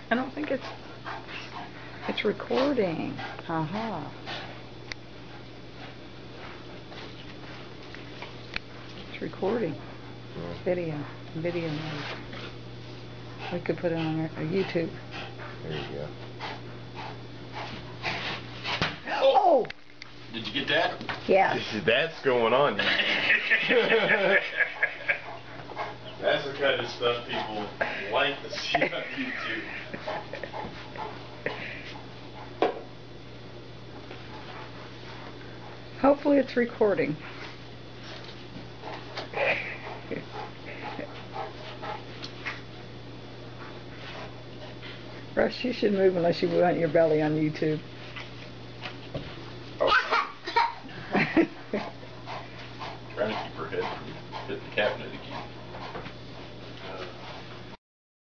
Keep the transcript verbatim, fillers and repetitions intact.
I don't think it's... It's recording. Haha. It's recording. Yeah. Video. Video mode. We could put it on our, our YouTube. There you go. Oh! Did you get that? Yeah. That's going on. That's the kind of stuff people like to see on YouTube. Hopefully it's recording. Russ, you should move unless you want your belly on YouTube.